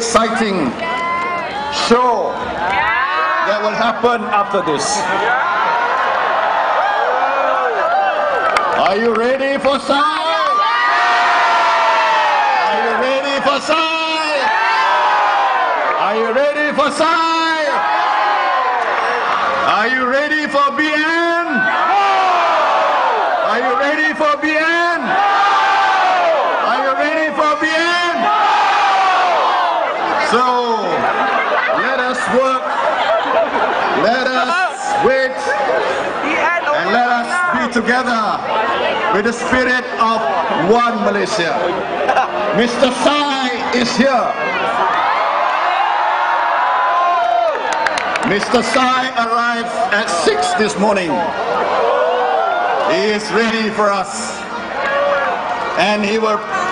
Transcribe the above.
exciting show that will happen after this. Are you ready for Sai? Are you ready for Sai? Are you ready for Sai? Are you ready for BN? Are you ready for BN? Are you ready for BN? So, let us work, let us wait, and let us be together with the spirit of one Malaysia. Mr. Sai is here. Mr. Sai arrived at 6 this morning. He is ready for us, and he will